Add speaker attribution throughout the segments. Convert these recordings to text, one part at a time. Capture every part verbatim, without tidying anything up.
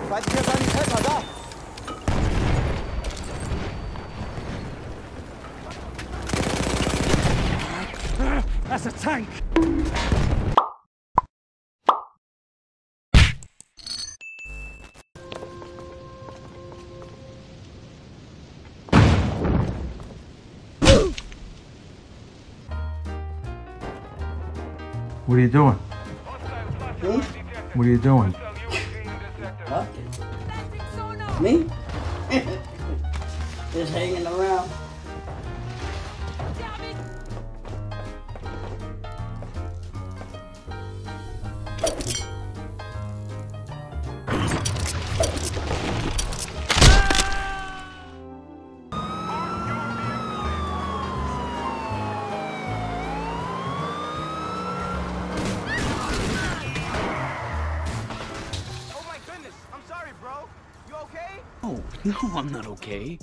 Speaker 1: Feindlicher Sanitäter, da!
Speaker 2: That's a tank!
Speaker 3: What are you doing?
Speaker 1: Hmm?
Speaker 3: What are you doing?
Speaker 1: Nothing. Me? Just hanging around.
Speaker 2: Oh, no, I'm not okay.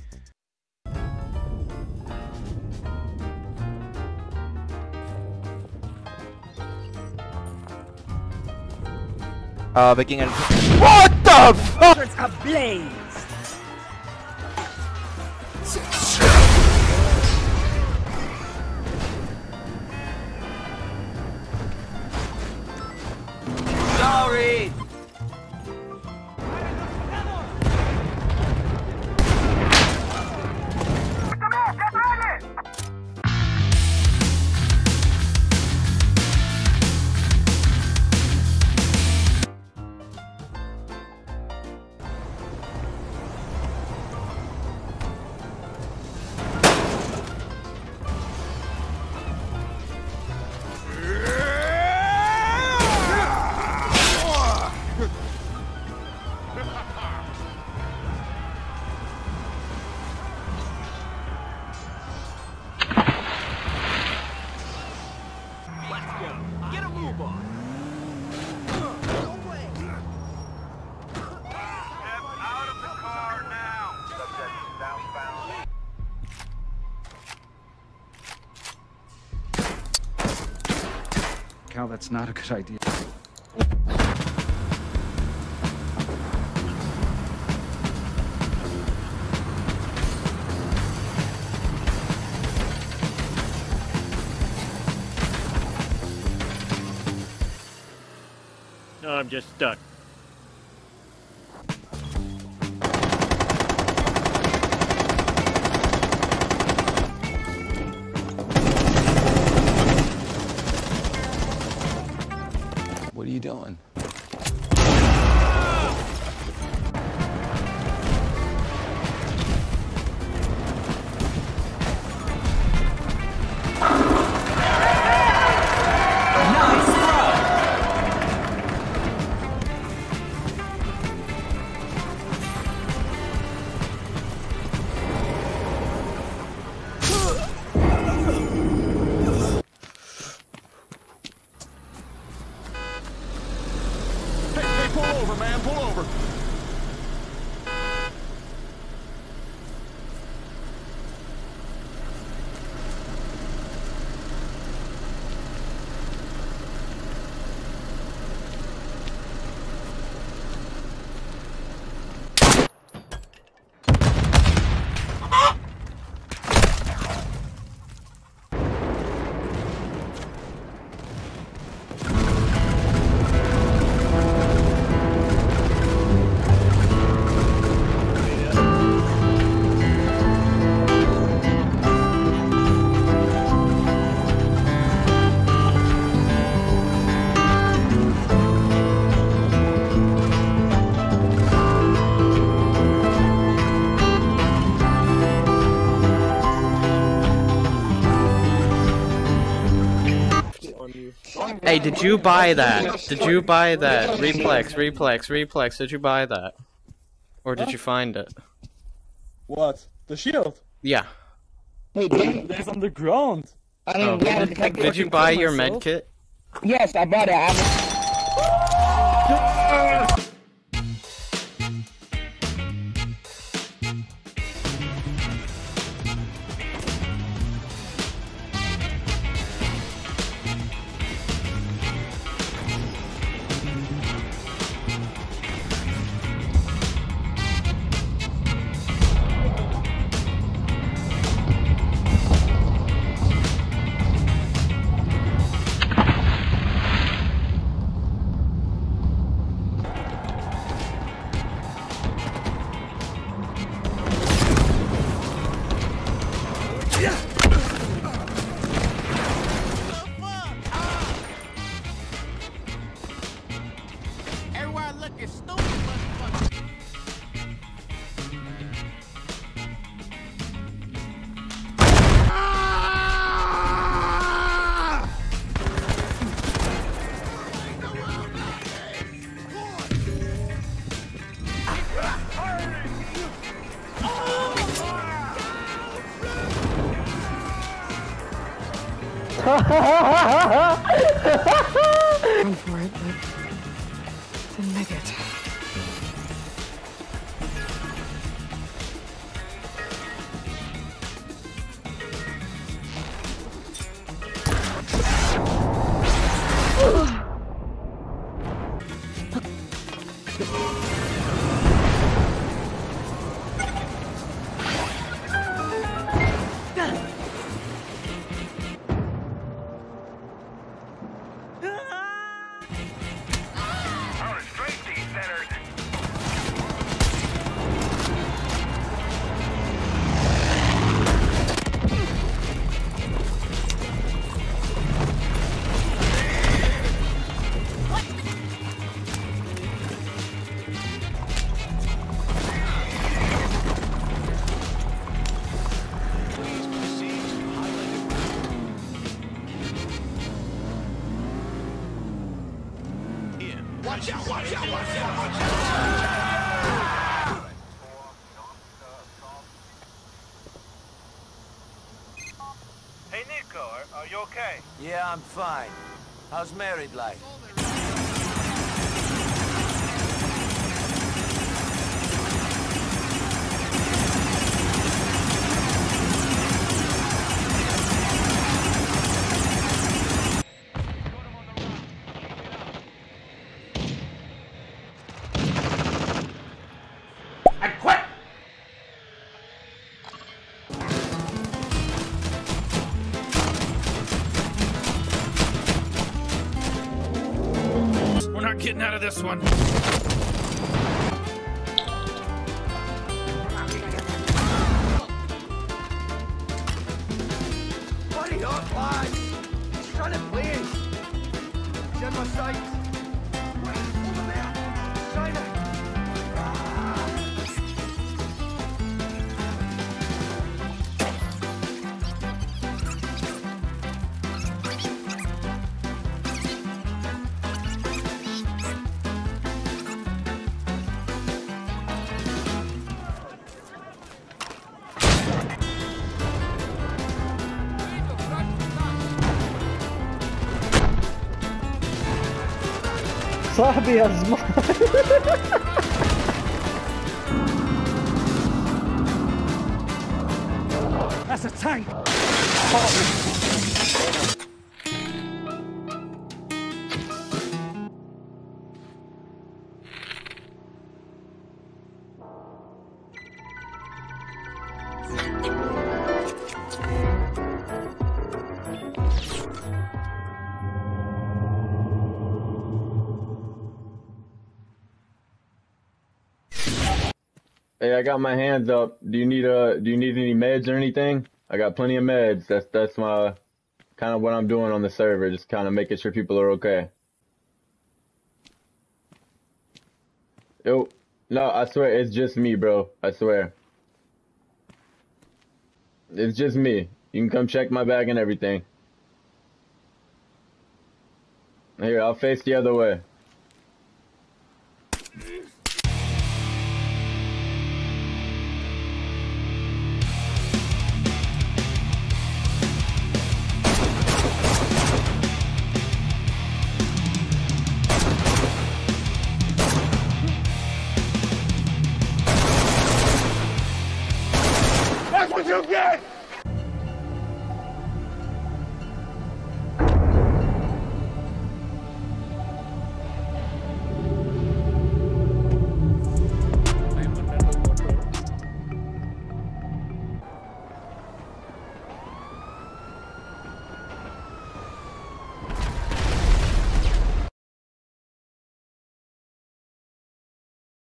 Speaker 4: Uh, beginning. What the fuck?
Speaker 2: It's ablaze! Sorry! Cal, that's not a good idea.
Speaker 5: No, I'm just stuck.
Speaker 2: What are you doing?
Speaker 6: Pull over, man, pull over.
Speaker 4: Hey, did you buy that? Did you buy that? Replex, Replex, Replex, did you buy that? Or did you find it?
Speaker 1: What? The shield?
Speaker 4: Yeah.
Speaker 7: Hey, dude.
Speaker 1: It's on the ground.
Speaker 7: I didn't
Speaker 4: Oh.
Speaker 7: get it.
Speaker 4: Did, did you buy your med kit?
Speaker 7: Yes, I bought it. I
Speaker 5: Went for it, but didn't make it.
Speaker 6: Watch out, watch out, watch out, watch out!
Speaker 8: Hey, Nico, are, are you okay?
Speaker 9: Yeah, I'm fine. How's married life?
Speaker 6: Getting out of this one.
Speaker 9: Buddy, don't fly! He's trying to please! He's in my sights! Wait, over there! China!
Speaker 1: صاحبي يا زمان. That's a tank.
Speaker 10: Hey, I got my hands up. Do you need uh do you need any meds or anything? I got plenty of meds. That's that's my kind of what I'm doing on the server, just kind of making sure people are okay. Yo, no, I swear it's just me, bro. I swear. It's just me. You can come check my bag and everything. Here, I'll face the other way.
Speaker 6: That's what you get!